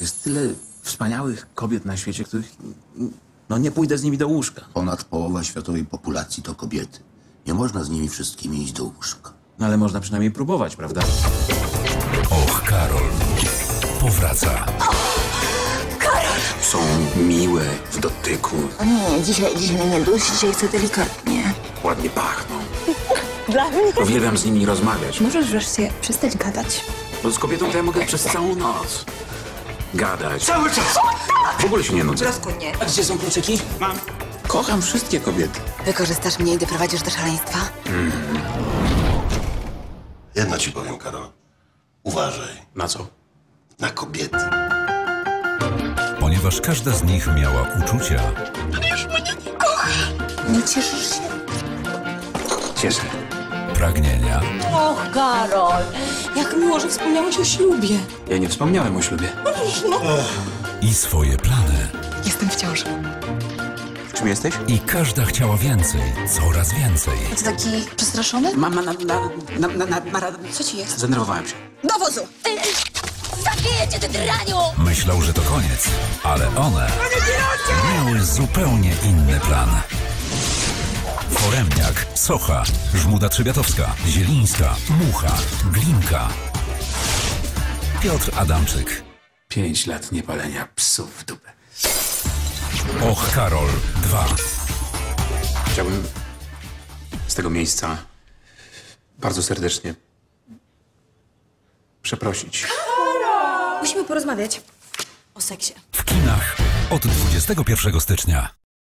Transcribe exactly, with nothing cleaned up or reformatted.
Jest tyle wspaniałych kobiet na świecie, których... No nie pójdę z nimi do łóżka. Ponad połowa światowej populacji to kobiety. Nie można z nimi wszystkimi iść do łóżka. No ale można przynajmniej próbować, prawda? Och, Karol powraca. Są miłe w dotyku. O nie, dzisiaj, dzisiaj mnie nie dusi, dzisiaj chcę delikatnie. Ładnie pachną. Dla mnie? Uwielbiam z nimi rozmawiać. Możesz wreszcie przestać gadać. Bo z kobietą to ja mogę przez całą noc gadać. Cały czas! W ogóle się nie nudzę. Rozkładnie. A gdzie są kluczyki? Mam. Kocham wszystkie kobiety. Wykorzystasz mnie i doprowadzisz do szaleństwa? Jedno ci powiem, Karol. Uważaj Na co? na kobiety. Ponieważ każda z nich miała uczucia, Nie cieszysz się? Cieszę. pragnienia Och, Karol, jak miło, że wspomniałeś o ślubie. Ja nie wspomniałem o ślubie. i swoje plany. Jestem w ciąży. Czym jesteś? I każda chciała więcej, coraz więcej. Ty taki przestraszony? Mam na... na... na... na... na... na... Co ci jest? Zdenerwowałem się. Do wozu! Zabiję cię, ty draniu! Myślał, że to koniec, ale one miały zupełnie inny plan. Foremniak, Socha, Żmuda Trzebiatowska, Zielińska, Mucha, Glinka. Piotr Adamczyk. Pięć lat niepalenia psów w dupę. Och, Karol dwa. Chciałbym z tego miejsca bardzo serdecznie przeprosić. Musimy porozmawiać o seksie. W kinach od dwudziestego pierwszego stycznia.